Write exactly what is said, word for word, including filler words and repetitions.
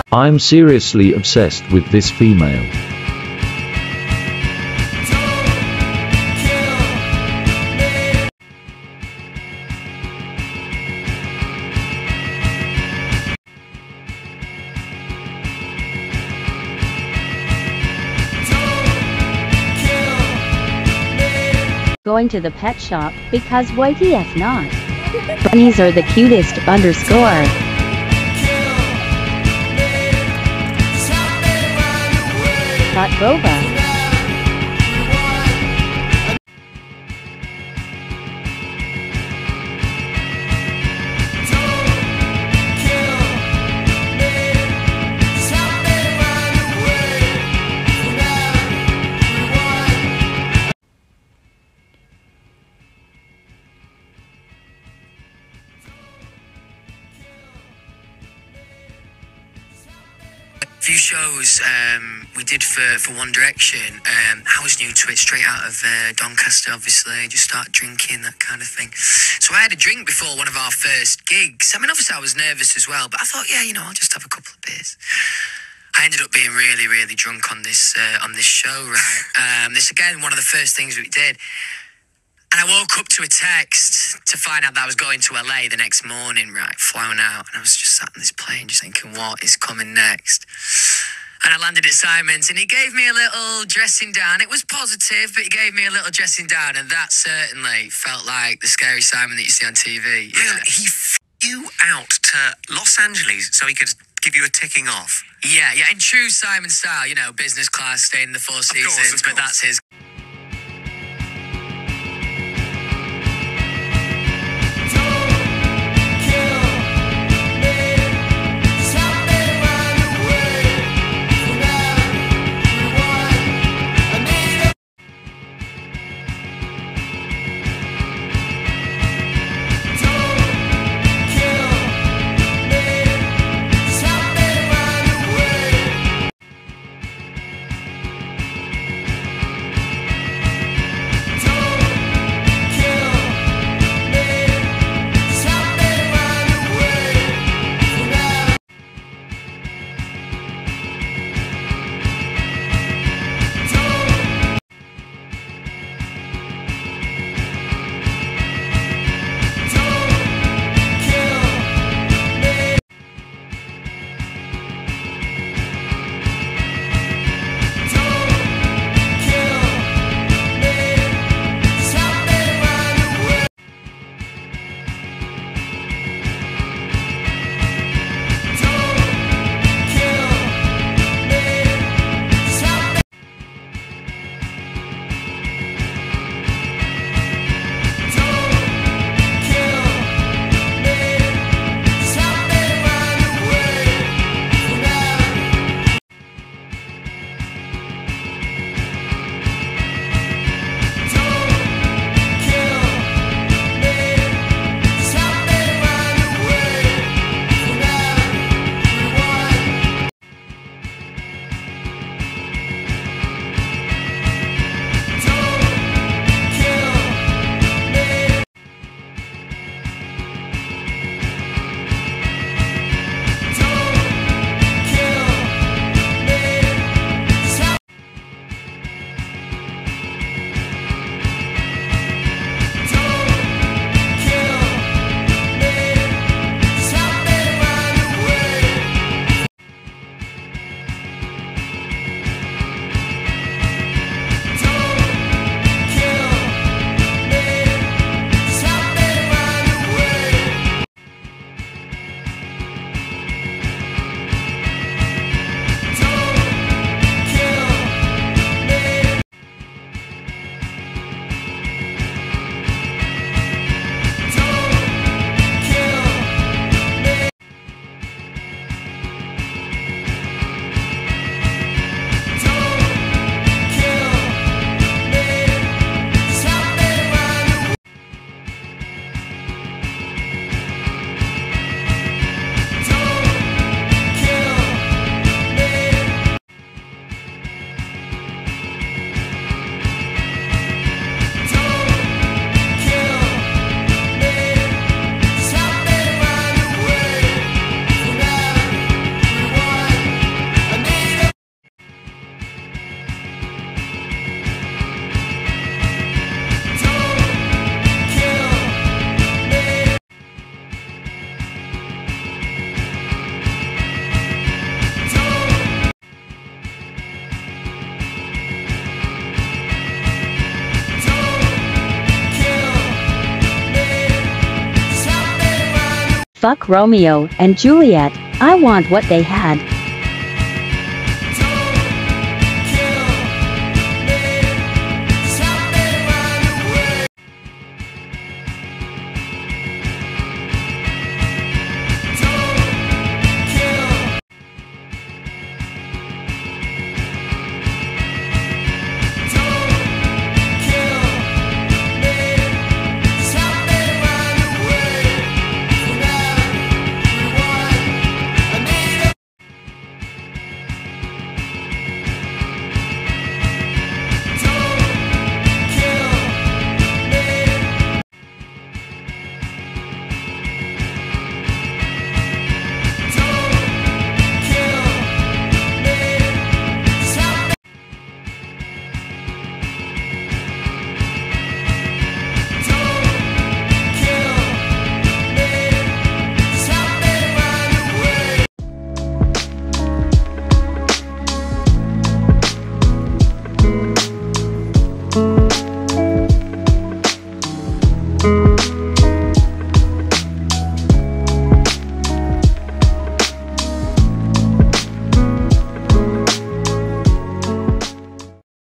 I'm seriously obsessed with this female. Going to the pet shop, because Y T F not. Bunnies are the cutest, underscore. Hot Boba. Few shows um, we did for, for One Direction. Um, I was new to it, straight out of uh, Doncaster, obviously. Just started drinking, that kind of thing. So I had a drink before one of our first gigs. I mean, obviously I was nervous as well, but I thought, yeah, you know, I'll just have a couple of beers. I ended up being really, really drunk on this uh, on this show, right? Um, this, again, one of the first things we did. And I woke up to a text to find out that I was going to L A the next morning, right, flown out. And I was just sat on this plane just thinking, what is coming next? And I landed at Simon's and he gave me a little dressing down. It was positive, but he gave me a little dressing down. And that certainly felt like the scary Simon that you see on T V. Yeah. Um, he flew out to Los Angeles so he could give you a ticking off. Yeah, yeah, in true Simon style, you know, business class, staying in the Four Seasons, of course, of but course. that's his. Fuck Romeo and Juliet, I want what they had.